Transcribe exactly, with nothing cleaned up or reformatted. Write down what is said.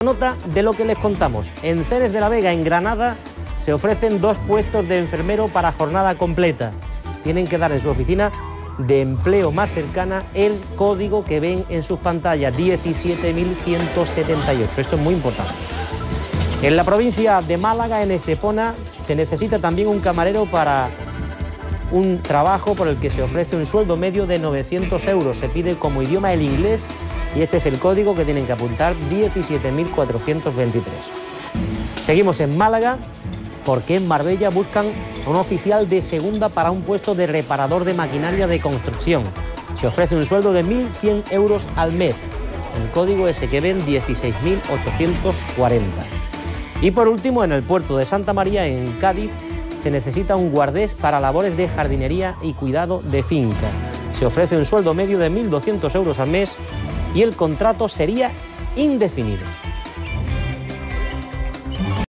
nota de lo que les contamos. En Ceres de la Vega, en Granada, se ofrecen dos puestos de enfermero para jornada completa. Tienen que dar en su oficina de empleo más cercana el código que ven en sus pantallas, diecisiete mil ciento setenta y ocho. Esto es muy importante. En la provincia de Málaga, en Estepona, se necesita también un camarero para un trabajo por el que se ofrece un sueldo medio de novecientos euros. Se pide como idioma el inglés y este es el código que tienen que apuntar, diecisiete mil cuatrocientos veintitrés. Seguimos en Málaga porque en Marbella buscan un oficial de segunda para un puesto de reparador de maquinaria de construcción. Se ofrece un sueldo de mil cien euros al mes. El código ese que ven, dieciséis mil ochocientos cuarenta. Y por último, en el puerto de Santa María, en Cádiz, se necesita un guardés para labores de jardinería y cuidado de finca. Se ofrece un sueldo medio de mil doscientos euros al mes y el contrato sería indefinido.